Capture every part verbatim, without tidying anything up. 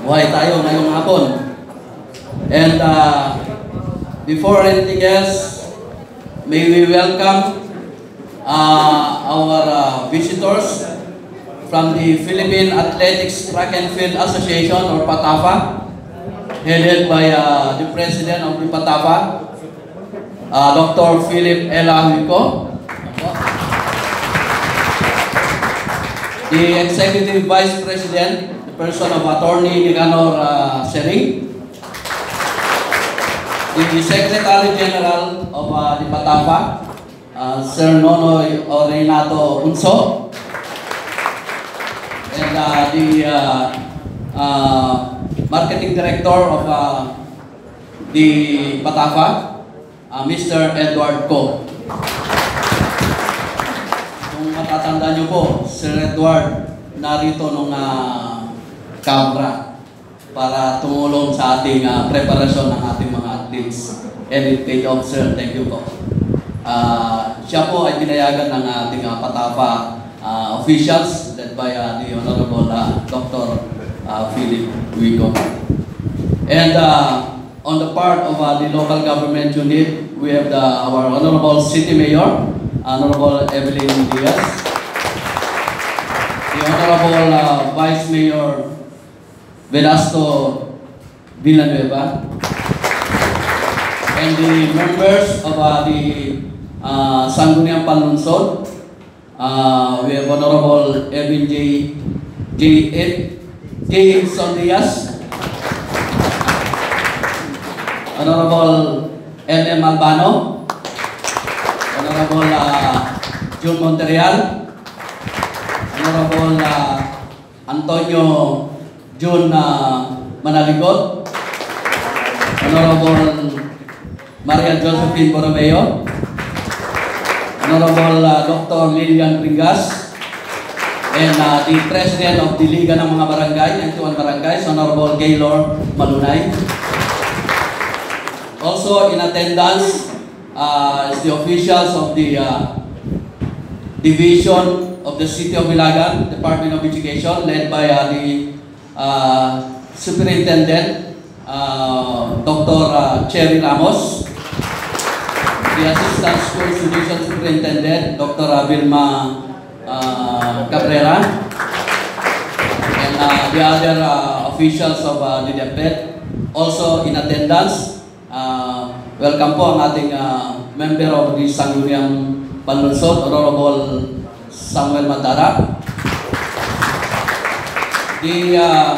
Buhay tayo ngayong hapon. And uh, before anything else, may we welcome uh, our uh, visitors from the Philippine Athletics Track and Field Association, or PATAFA, headed by uh, the President of the PATAFA, uh, Doctor Philip L G U. The Executive Vice President, the person of Attorney Nicanor uh, Sering, the Secretary General of uh, the PATAFA, uh, Sir Nonoy Renato Unso, and uh, the uh, uh, Marketing Director of uh, the PATAFA, uh, Mister Edward Ko. Kung matatanda nyo po, Sir Edward narito nung uh, Camera para tumulong sa ating uh, preparasyon ng ating mga athletes. And it paid off, sir. Thank you po. Uh, siya po ay pinayagan ng ating uh, PATAFA uh, officials led by uh, the Honorable uh, Doctor Uh, Philip Wico. And uh, on the part of uh, the local government unit, we have the, our Honorable City Mayor, Honorable Evelyn Diaz, the Honorable uh, Vice Mayor Vedasto Villanueva, and the members of uh, the uh, Sangguniang Panlunsod. Uh, we have Honorable Evan J. J. J. Sondias, Honorable N M Albano, Honorable uh, Jun Monterreal, Honorable uh, Antonio Jun uh, Manaligot, Honorable Maria Josephine Borromeo, Honorable uh, Doctor Lilian Pringas, and uh, the President of the Liga ng mga Barangay, ninety-one Barangays, Honorable Gaylor Malunay. Also in attendance uh, is the officials of the uh, Division of the City of Ilagan, Department of Education, led by uh, the uh, Superintendent, uh, Doctor Uh, Cherry Ramos, the Assistant School Judicial Superintendent, Doctor Uh, Vilma uh, Cabrera, and uh, the other uh, officials of uh, the D F E D. Also in attendance, uh, welcome po ang ating uh, member of the Sangguniang Panlunsod, Honorable Samuel Matara. The uh,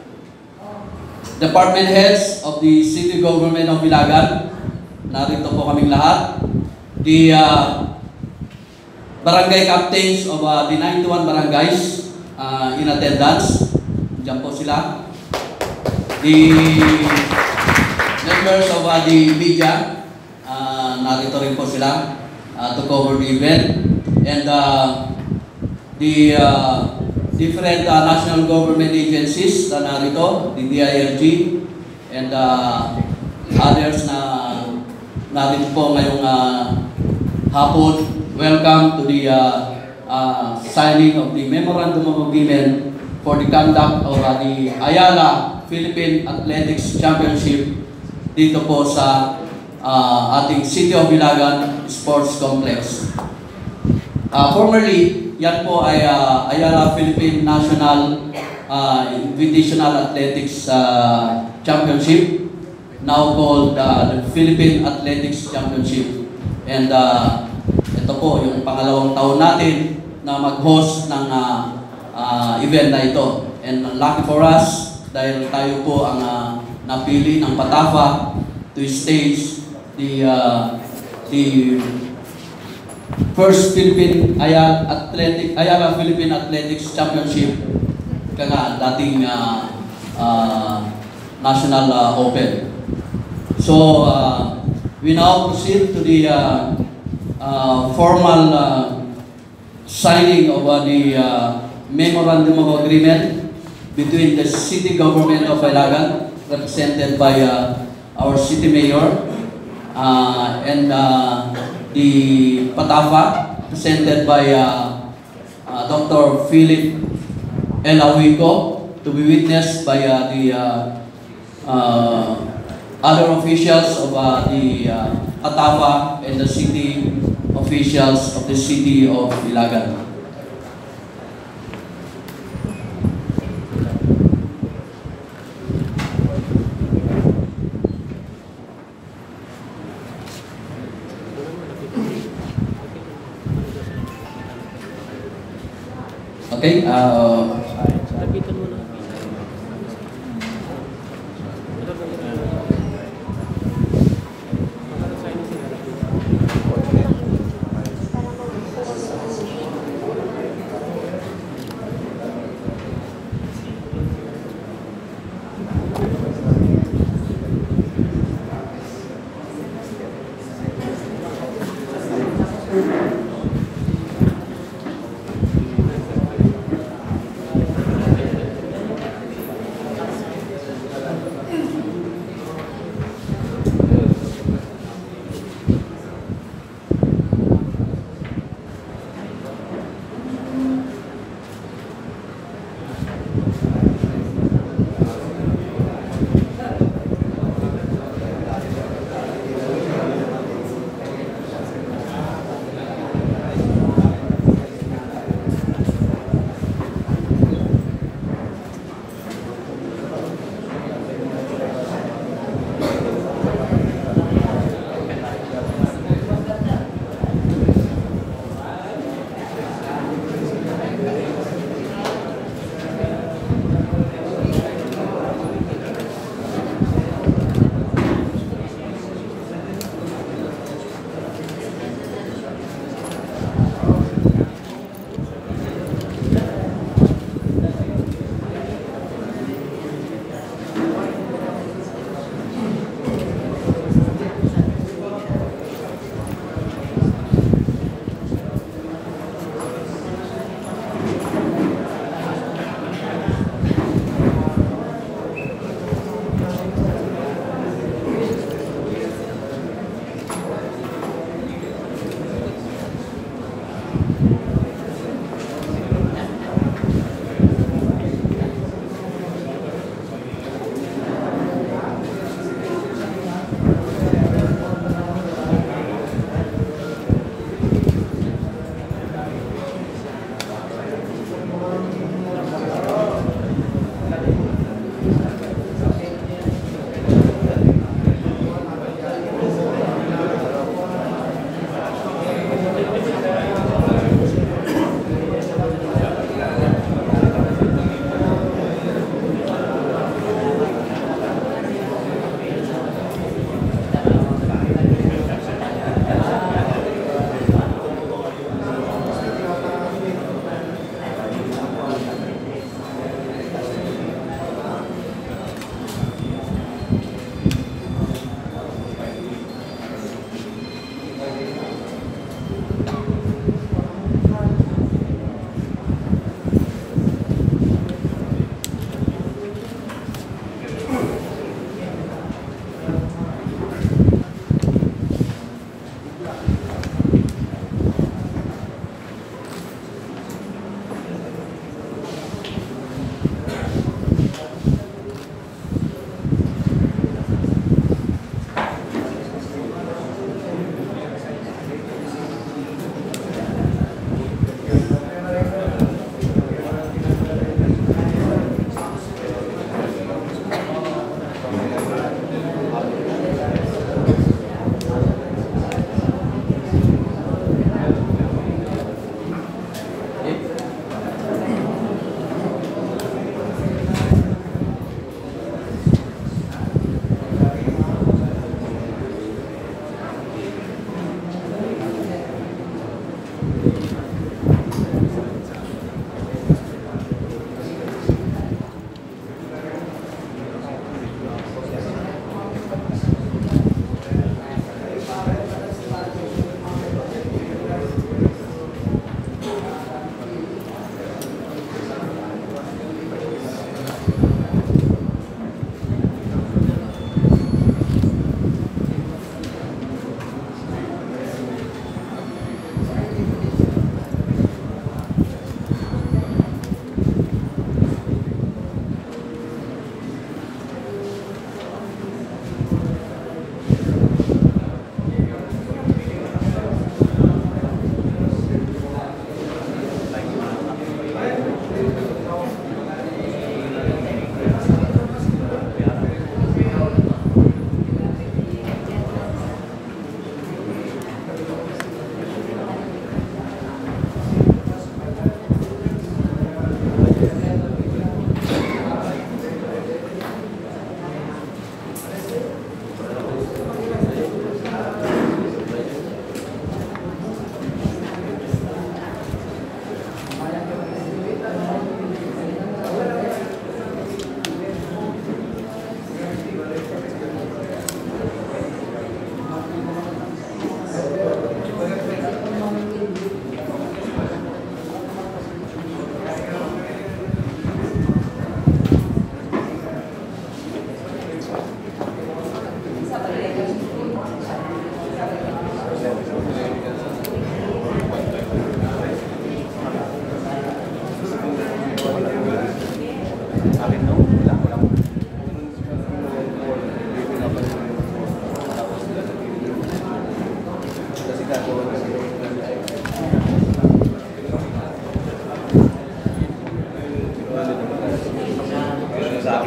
department heads of the City Government of Ilagan, narito po kaming lahat. The uh, barangay captains of uh, the ninety-one barangays uh, in attendance, diyan po sila. The members of uh, the media, uh, narito rin po sila uh, to cover the event. And uh, the uh, different uh, national government agencies na narito, the D I L G, and uh, others na narito po ngayong uh, hapon. Welcome to the uh, uh, signing of the Memorandum of Agreement for the conduct of uh, the Ayala Philippine Athletics Championship dito po sa uh, ating City of Ilagan Sports Complex. Uh, formerly, yan po ay uh, Ayala Philippine National uh, Invitational Athletics uh, Championship, now called uh, the Philippine Athletics Championship. And uh, ito po yung pangalawang taon natin na mag-host ng uh, uh, event na ito. And lucky for us, dahil tayo po ang uh, napili ng PATAFA to stage the uh, the first Philippine Ayala Athletic Ayala Philippine Athletics Championship, kaya dating uh, uh, National uh, Open. So uh, we now proceed to the uh, uh, formal uh, signing of uh, the uh, Memorandum of Agreement between the City Government of Ilagan, represented by uh, our City Mayor, uh, and uh, the PATAFA, presented by uh, uh, Doctor Philip L G U, to to be witnessed by uh, the uh, uh, other officials of uh, the uh, PATAFA and the city officials of the city of Ilagan. Okay, uh,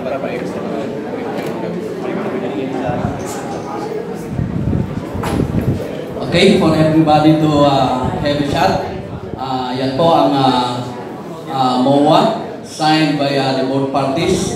Okay, for everybody to uh, have a shot. Uh, yan po ang uh, uh, M O A signed by uh, the both parties.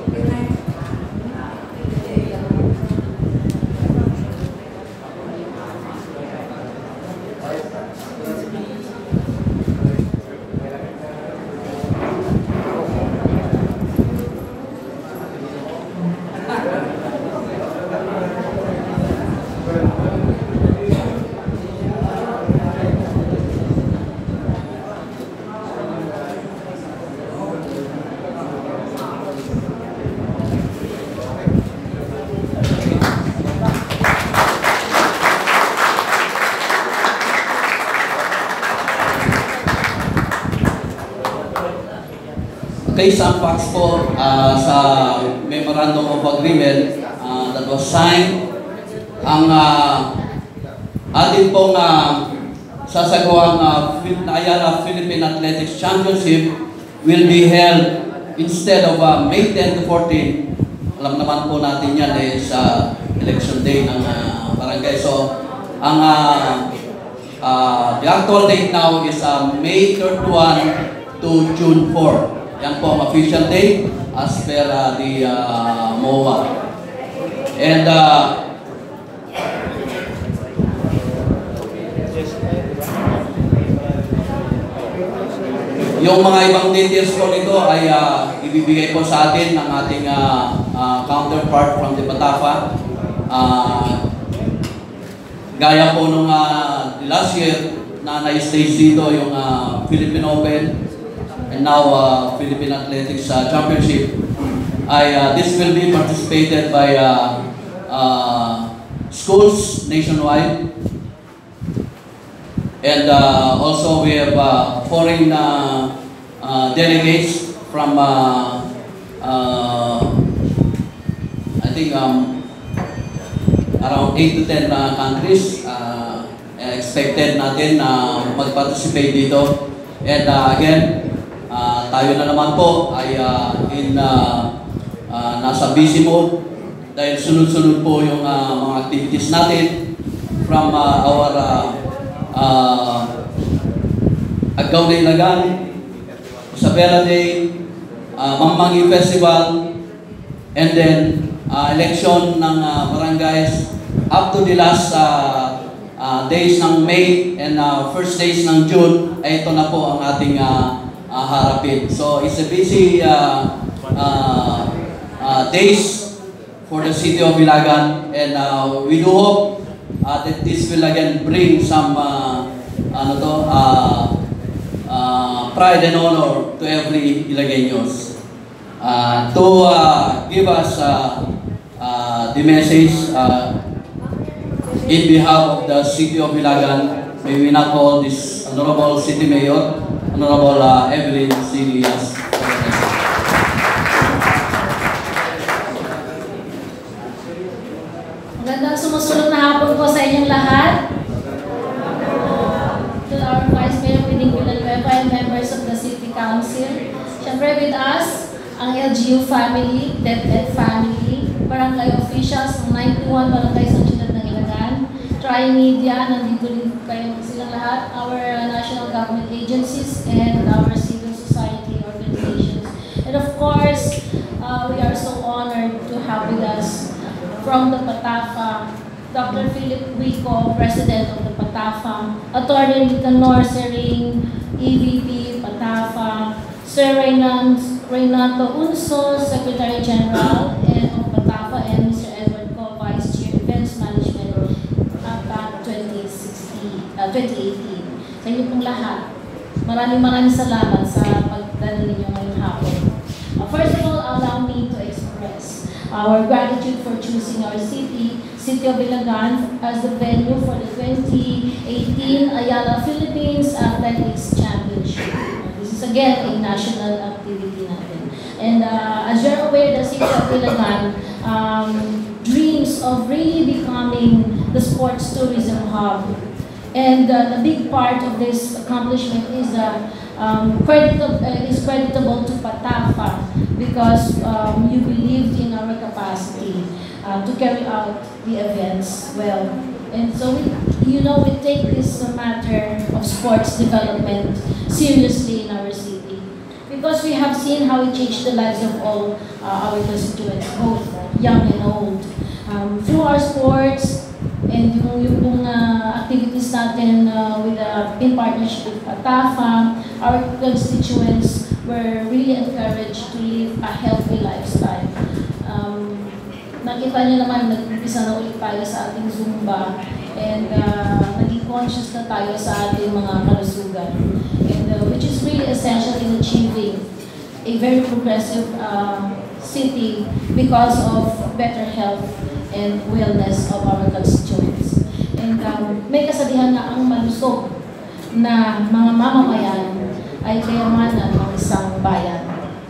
Okay, some facts po uh, sa Memorandum of Agreement uh, that was signed. Ang uh, atin pong uh, sasagawang uh, Ayala Philippine Athletics Championship will be held instead of uh, May ten to fourteen. Alam naman po natin yan eh, sa election day ng uh, barangay. So, ang uh, uh, the actual date now is uh, May thirty-one to June fourth. Yan po ang official date as per uh, the uh, M O A. And uh, yung mga ibang details po nito ay uh, ibibigay po sa atin ng ating uh, uh, counterpart from the PATAFA. Uh, gaya po nung uh, last year na na-stage dito yung uh, Philippine Open and now uh, Philippine Athletics uh, Championship. I, uh, this will be participated by uh, uh, schools nationwide. And uh, also we have uh, foreign uh, uh, delegates from uh, uh, I think um, around eight to ten uh, countries uh, expected natin na uh, mag-participate dito. And uh, again, uh, tayo na naman po ay uh, in uh, uh, nasa busy mode dahil sunod-sunod po yung uh, mga activities natin from uh, our uh, uh, Agaw na Ilagan, Isabela Day, uh, Mammangi Festival, and then uh, election ng uh, barangays up to the last uh, uh, days ng May and uh, first days ng June. Ay ito na po ang ating uh, uh, harapin. So it's a busy uh, uh, uh, days for the city of Ilagan, and uh, we do hope uh, that this will again bring some uh, ano to, uh, uh, pride and honor to every Ilagueños. Uh, to uh, give us uh, uh, the message uh, in behalf of the city of Ilagan, may we not call this Honorable City Mayor, Honorable uh, Evelyn Silias. Magandang sumusunod na hapon po sa inyong lahat. To our Vice Mayor Pining Villanueva and members of the City Council. Siyempre with us, ang L G U family, DepEd family, barangay officials ng ninety-one barangay sa Ciudad ng Ilagan, Tri-Media, nandito rin kayo silang lahat, our national government agencies, and our civil society organizations. And of course, uh, we are so honored to have with us from the PATAFA, Doctor Philip Rico, President of the PATAFA, Attorney Nicanor Sering, E V P, PATAFA, Sir Renato Unso, Secretary General and of PATAFA, and Mister Edward Co, Vice Chair, Events Management at twenty sixteen, uh, twenty eighteen. Sa inyo pong lahat, maraming maraming salamat sa pagdala ninyo ngayong hapon. Uh, first of all, allow me to express our gratitude for choosing our city, City of Ilagan, as the venue for the twenty eighteen Ayala Philippines Athletics Championship. This is again a national activity natin. And uh, as you're aware, the City of Ilagan um, dreams of really becoming the sports tourism hub. And uh, the big part of this accomplishment is uh, um, creditable, uh, is creditable to PATAFA because um, you believed in our capacity uh, to carry out the events well. And so, we, you know, we take this uh, matter of sports development seriously in our city because we have seen how it changed the lives of all uh, our constituents, both young and old. Um, through our sports and yung, yung uh, activities natin uh, with, uh, in partnership with PATAFA, our constituents were really encouraged to live a healthy lifestyle. Um, nakita niyo naman, nag-umpisa na ulit tayo sa ating Zumba and uh, naging conscious na tayo sa ating mga kalusugan. And uh, which is really essential in achieving a very progressive uh, city because of better health and wellness of our constituents. And um, may kasabihan na ang malusog na mga mamamayan ay kayamanan ng isang bayan.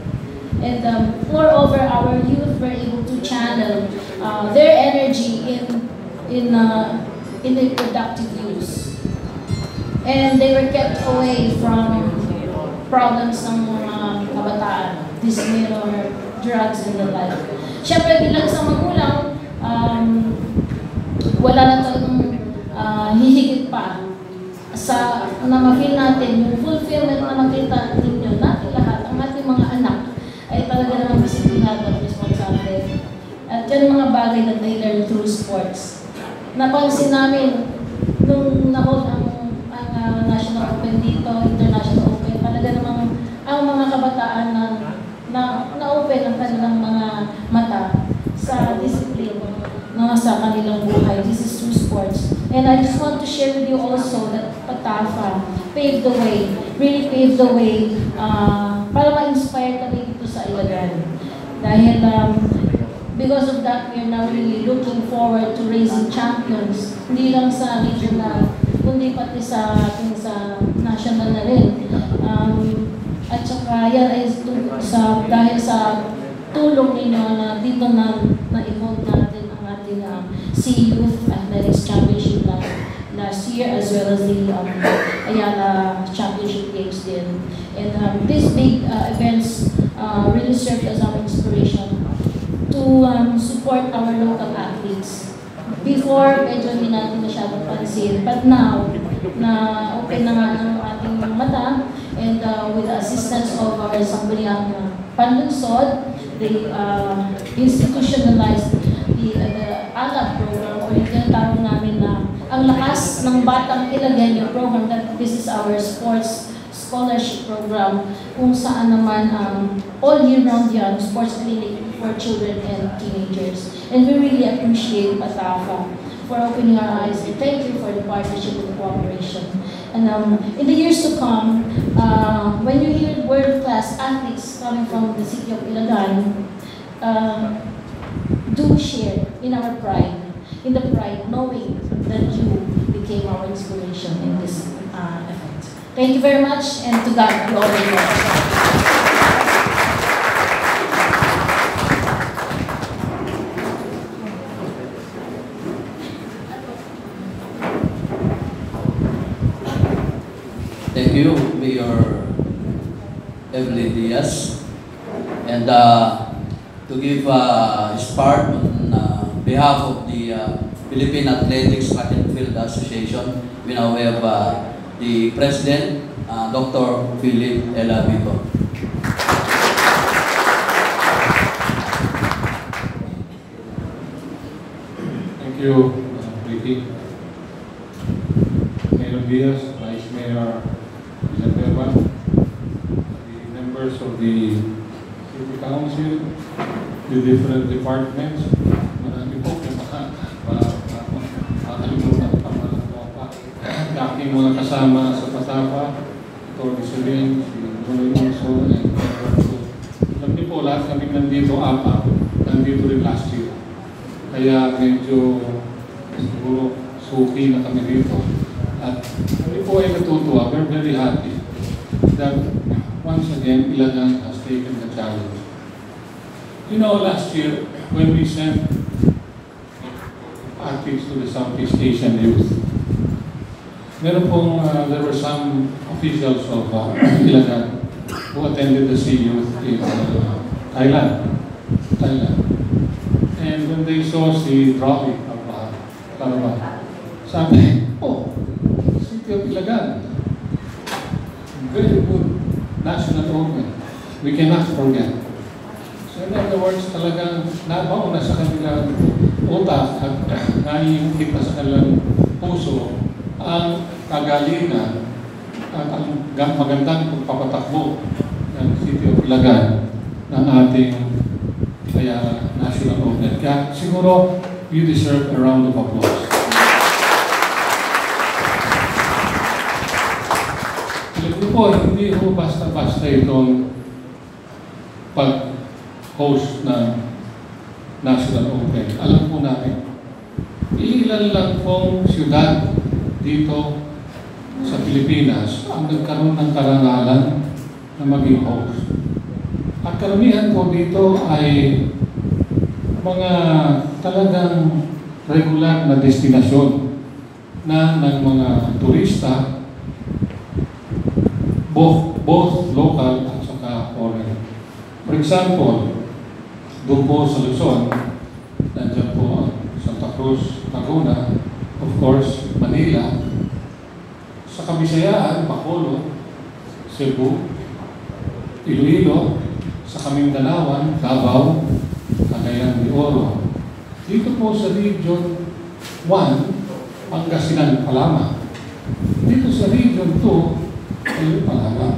And um, moreover, our youth were able to channel uh, their energy in in uh, in a productive use. And they were kept away from problems ng mga kabataan, discrimination, drugs, and the like. Siyempre, bilang isang magulang, um, wala na talagang uh, hihigit pa sa na ma-feel natin yung fulfillment na makita ninyo natin lahat, ang ating mga anak ay talaga naman disiplinado at responsable. At yan mga bagay na they learn through sports. Napansin namin nung na-hold ang, ang uh, National Open dito, International Open, talaga namang ang mga kabataan na na na-open ang kanilang mga mata sa discipline na sa kanilang buhay. This is through sports. And I just want to share with you also that PATAFA paved the way, really paved the way uh, para ma-inspire kami dito sa Ilagan. Dahil um, because of that, we are now really looking forward to raising champions, hindi lang sa regional, kundi pati sa ating sa national na rin. Um, at saka yan ay sa, dahil sa tulong ninyo na dito na na-evolve natin ang ating uh, C Youth Athletics Championship last, last year as well as the um, Ayala Championship Games din. And um, these big uh, events uh, really served as our inspiration to um, support our local athletes. Before, medyo hindi natin masyadong pansin. But now, na open na nga ng ating mata and uh, with the assistance of our Sangguniang uh, Panlunsod, they uh, institutionalized the, uh, the A L A B program or yung tinatawag namin na ang lakas ng batang Ilagenyo program, that this is our sports scholarship program kung saan naman um, all year round yan, sports clinic for children and teenagers. And we really appreciate PATAFA for opening our eyes. And thank you for the partnership and cooperation. And um, in the years to come, uh, when you hear world-class athletes coming from the city of Ilagan, uh, do share in our pride, in the pride, knowing that you became our inspiration in this uh, event. Thank you very much, and to God be all the glory. Thank you, Mayor Evelyn Diaz. And uh, to give uh, his part on uh, behalf of the uh, Philippine Athletics Track and Field Association, we now have uh, the President, uh, Doctor Philip Elabito. Thank you, Ricky. Mayor Diaz, Vice Mayor Villanueva, the members of the City Council, the different departments, marami po kung makakalimutan pa mga pa. Aking mga kasama sa PATAFA, Atty. Celine, si Noy Urso, and alam niyo po, lahat kami nandito, apa, nandito rin last year. Kaya medyo siguro suki na kami dito. At kami po ay natutuwa, we're very happy that once again, Ilagan has taken the challenge. You know, last year, when we sent athletes to the Southeast Asian Youth, meron pong, uh, there were some officials of uh, Ilagan who attended the Sea Youth in uh, Thailand. Thailand. And when they saw si Rocky, Karaba, sabi, oh, City of Ilagan, very good national movement. We cannot forget. So in other words, talagang nabauna sa kanilang utak at naiingit pa sa kanilang puso ang kagalingan at ang magandang pagpapatakbo ng City of Ilagan ng ating kaya national movement. Kaya siguro you deserve a round of applause. Alam niyo po, hindi po basta-basta itong pag-host ng national open. Alam po natin, ilan lang pong siyudad dito sa Pilipinas ang nagkaroon ng karangalan na maging host. At karamihan po dito ay mga talagang regular na destinasyon na ng mga turista, both, both local at saka foreign. For example, doon po sa Luzon, nandiyan po Santa Cruz, Laguna, of course, Manila. Sa Kabisayaan, Bacolod, Cebu, Iloilo, sa Kamindanawan, Davao, Cagayan de Oro. Dito po sa Region one, Pangasinan, Palama. Dito sa Region two, ay Palama.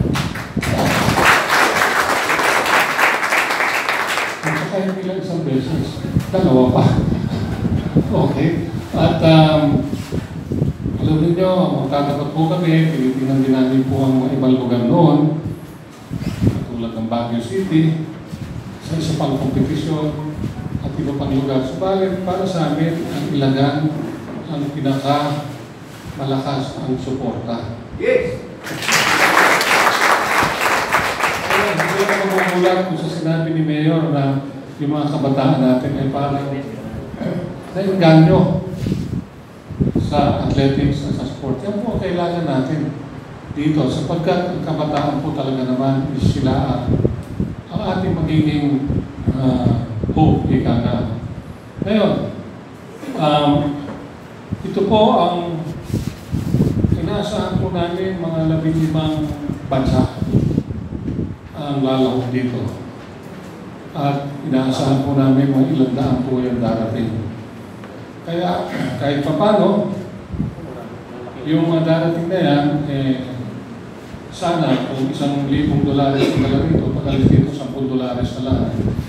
At saka hindi lang isang beses, dalawa pa. Okay. At um, alam niyo, magtatapat po kami, tinitingnan din namin po ang mga ibang lugar noon, tulad ng Baguio City, sa isa pang kompetisyon, at iba pang lugar. Subalit, para sa amin, ang Ilagan ang pinaka malakas ang suporta. Yes! Kaya, hindi ko magugulat kung sa sinabi ni Mayor na yung mga kabataan natin ay parang nainganyo sa athletics at sa sport. Yan po ang kailangan natin dito sapagkat ang kabataan po talaga naman is sila ang ating magiging uh, hope, ika nga. Ngayon, um, ito po ang inaasahan po namin mga labing limang bansa ang lalahok dito. At inaasahan po namin mga ilang daan po yung darating. Kaya kahit pa paano, yung mga darating na yan, eh, sana kung isang libong dolares na lang dito, pag-alis dito, sampung dolares na lang.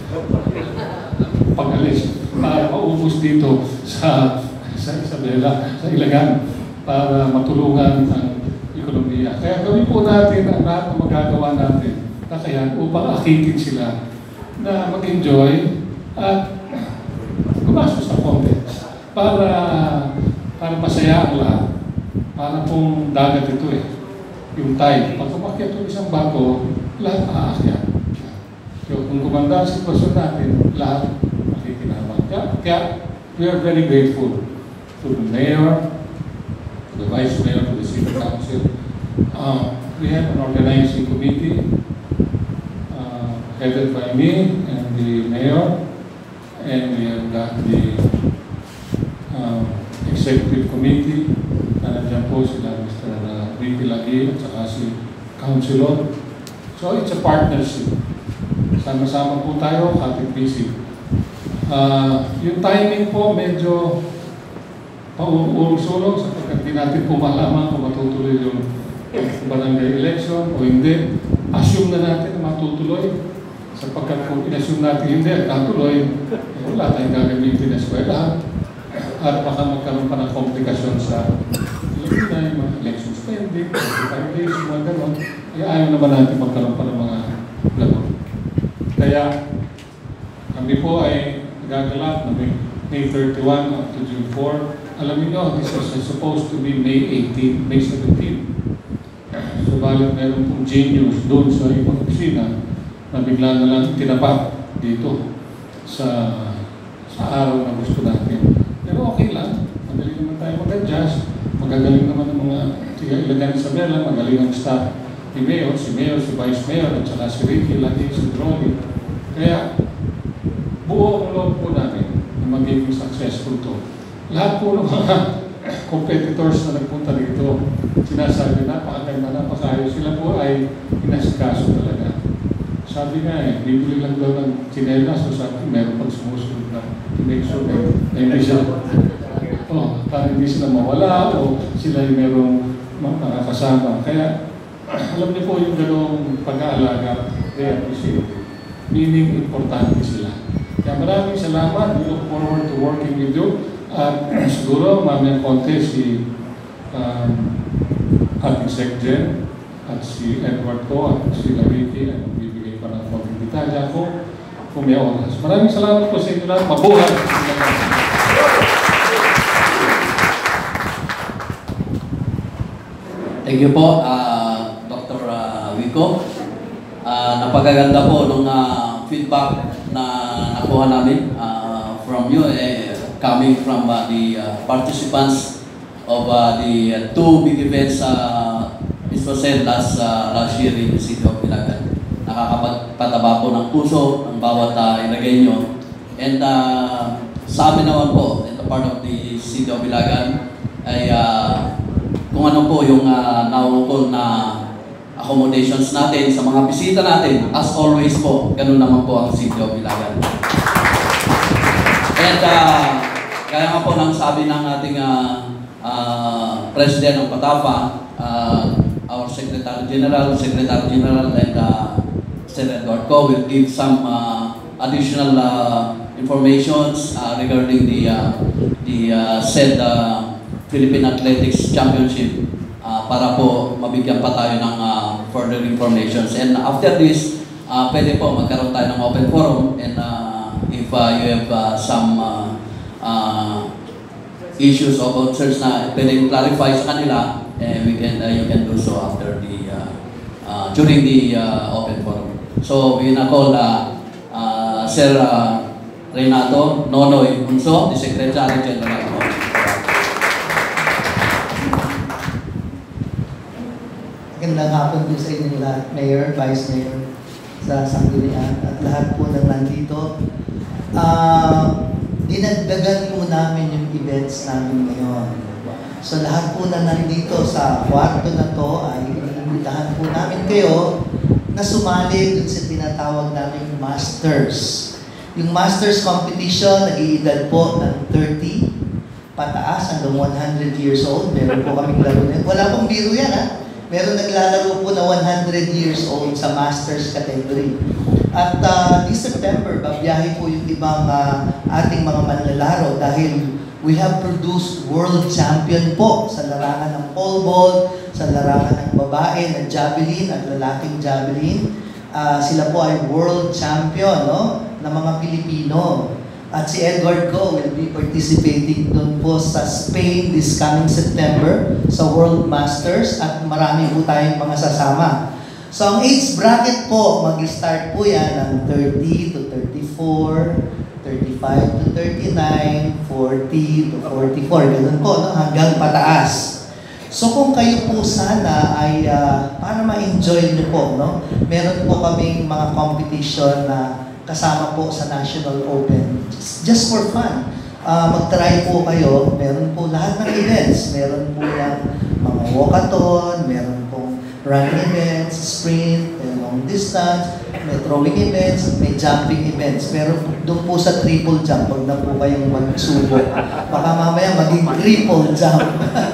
Pag-alis, para maubos dito sa, sa Isabela, sa Ilagan, para matulungan ang ekonomiya. Kaya gawin po natin ang lahat na magagawa natin, kakayan, upang akitin sila na mag-enjoy at gumastos na content para, para masaya ang lahat. Para pong dagat ito eh. Yung tide. Pag umakyat yung isang bago, lahat aakyat. So kung gumanda ang sitwasyon natin, lahat makikinabang. Kaya, kaya we are very grateful to the mayor, to the vice mayor, to the city council. Uh, we have an organizing committee uh, headed by me and the mayor, and we have got the uh, executive committee. Nandiyan po sila Mister Ricky Lagi at saka si Councilor. So it's a partnership. Sama-sama po tayo, kapit-bisig. Uh, yung timing po medyo pauulong-sulong sapagkat di natin po malaman kung matutuloy yung barangay election o hindi. Assume na natin na matutuloy sapagkat kung in-assume natin hindi at natuloy, eh, wala tayong gagamitin na eskwela at baka magkaroon pa ng komplikasyon sa na yung mga election spending, five days, mga gano'n, eh, ayaw naman natin magkaroon pa ng mga gano'n. Kaya, kami po ay nagagalap na May thirty-one up to June four. Alam niyo, this was supposed to be May eighteenth, May seventeenth. So, balik meron pong genius doon sa ibang opisina na bigla na lang tinapat dito sa, sa araw na gusto natin. Pero okay lang, madali naman tayo mag-adjust. Mag magagaling naman ng mga ilagan sa Mela, magaling ang staff ni Mayor, si Mayor, si Vice Mayor, at saka si Ricky, lagi si Drolly. Kaya, buo ang loob po namin na magiging successful to. Lahat po ng mga competitors na nagpunta dito, sinasabi napakaganda, napakaayos. Sila po ay inasikaso talaga. Sabi nga eh, bibili lang daw ng chinelas, so sabi, meron pang sumusunod na to make sure na hindi siya, oh, parang hindi sila mawala o sila yung merong makakasama. Kaya, alam niyo po yung gano'ng pag-aalaga, they appreciate it. Meaning, importante sila. Kaya maraming salamat. We look forward to working with you. At uh, siguro, mamayang konti si um, ating Secretary at si Edward ko at si Lariki at bibigay pa ng konting detalya ko kung may oras. Maraming salamat po sa inyo lahat. Mabuhay! Thank you po, uh, Doctor Uh, Wico. Uh, napagaganda po nung uh, feedback na nakuha namin uh, from you, eh, coming from uh, the uh, participants of uh, the uh, two big events uh, this was said last, uh, last year in the city of Ilagan. Nakakapagpataba po ng puso ng bawat uh, ilagay nyo. And uh, sa amin naman po, in the part of the city of Ilagan, ay uh, kung ano po yung uh, naukol na accommodations natin sa mga bisita natin. As always po, ganun naman po ang City of Ilagan. And uh, kaya nga po nang sabi ng ating uh, uh, President ng PATAFA, uh, our Secretary General, Secretary General and uh, Senator Edward Co will give some uh, additional uh, informations uh, regarding the uh, the uh, said uh, Philippine Athletics Championship uh, para po mabigyan pa tayo ng uh, further informations. And after this, uh, pwede po magkaroon tayo ng open forum, and uh, if uh, you have uh, some uh, uh, issues or concerns na pwede clarify sa kanila, eh, we can, uh, you can do so after the, uh, uh, during the uh, open forum. So we na call uh, uh, Sir uh, Renato Nonoy Unso, the Secretary General. Magandang hapon po sa inyo lahat, Mayor, Vice Mayor, sa Sanggunian, at lahat po ng nandito. Uh, dinagdagan po namin yung events namin ngayon. So lahat po na nandito sa kwarto na to ay inimbitahan po namin kayo na sumali dun sa tinatawag namin Masters. Yung Masters competition, nag-iedad po ng thirty, pataas hanggang one hundred years old. Meron po kaming laro na. Wala pong biro yan, ha? Meron naglalaro po na one hundred years old sa Masters category. At uh, this September, babiyahe po yung ibang uh, ating mga manlalaro dahil we have produced world champion po sa larangan ng pole vault, sa larangan ng babae ng javelin at lalaking javelin. Uh, sila po ay world champion, no, ng mga Pilipino. At si Edward Co will be participating doon po sa Spain this coming September sa World Masters, at marami po tayong mga sasama. So ang age bracket po, mag-start po yan ng thirty to thirty-four, thirty-five to thirty-nine, forty to forty-four, ganun po, no? Hanggang pataas. So kung kayo po sana ay uh, para ma-enjoy nyo po, no? Meron po kaming mga competition na kasama po sa National Open. Just, just for fun. Uh, mag-try po kayo. Meron po lahat ng events. Meron po yung mga walkathon, meron pong running events, sprint, may long distance, may throwing events, may jumping events. Pero doon po sa triple jump, pag na po kayong magsubok, baka mamaya maging triple jump.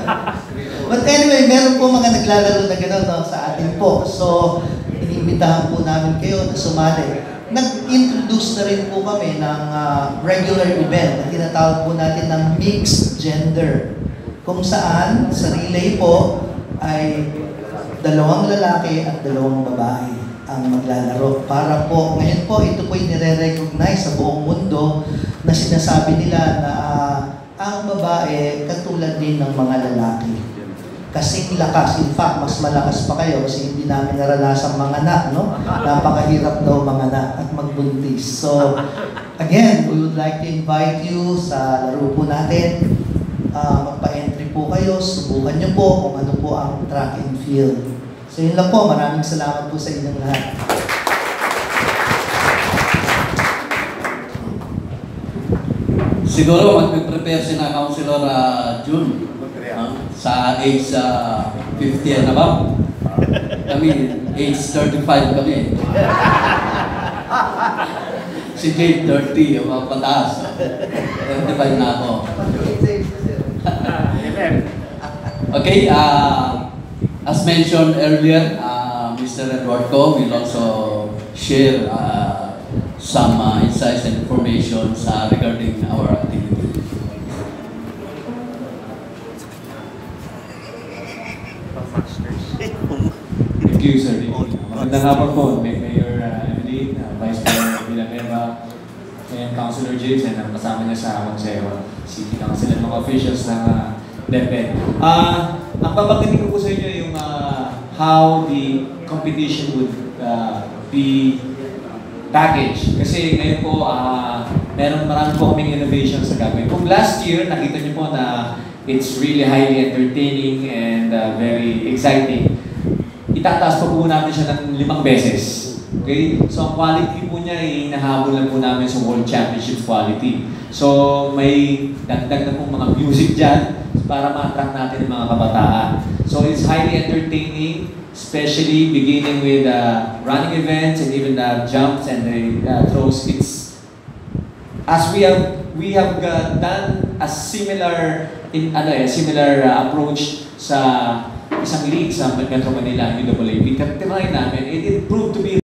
But anyway, meron po mga naglalaro na gano'n, no, sa atin po. So, inimbitahan po namin kayo na sumali. Nag-introduce na rin po kami ng uh, regular event na tinatawag po natin ng mixed gender. Kung saan, sa relay po, ay dalawang lalaki at dalawang babae ang maglalaro. Para po, ngayon po, ito po yung nire-recognize sa buong mundo na sinasabi nila na uh, ang babae katulad din ng mga lalaki. Kasing lakas, in fact, mas malakas pa kayo kasi hindi namin naranasang manganak, no? Napakahirap daw manganak at magbuntis. So, again, we would like to invite you sa laro po natin. Uh, magpa-entry mag-train po kayo, subukan nyo po kung ano po ang track and field. So yun lang po, maraming salamat po sa inyong lahat. Siguro mag-prepare si na Councilor uh, June uh, sa age uh, fifty and above. Kami, age thirty-five kami. Si Jade, thirty, yung mga pataas. thirty-five na ako. Okay, uh, as mentioned earlier, uh, Mister Edward Co will also share uh, some uh, insights and information uh, regarding our activity. Thank you, sir. Magandang hapon po, Mayor uh, Emily, uh, Vice Mayor Villanueva, and Councilor James, and ang kasama niya sa Consejo, City Council, and mga officials ng uh, DepEd. Uh, ang babanggitin ko po sa inyo yung uh, how the competition would uh, be packaged. Kasi ngayon po, uh, meron marami po kaming innovation sa gagawin. Kung last year, nakita niyo po na it's really highly entertaining and uh, very exciting. Itataas pa po natin siya ng limang beses. Okay? So, ang quality po niya ay hinahabol lang po namin sa World Championship quality. So, may dagdag na po mga music dyan para ma-attract natin ang mga kabataan. So, it's highly entertaining, especially beginning with uh, running events and even the jumps and the uh, throws. It's, as we have, we have uh, done a similar, in, ano eh, similar uh, approach sa isang league sa Metro Manila, U A A P. Tinry namin, it, it proved to be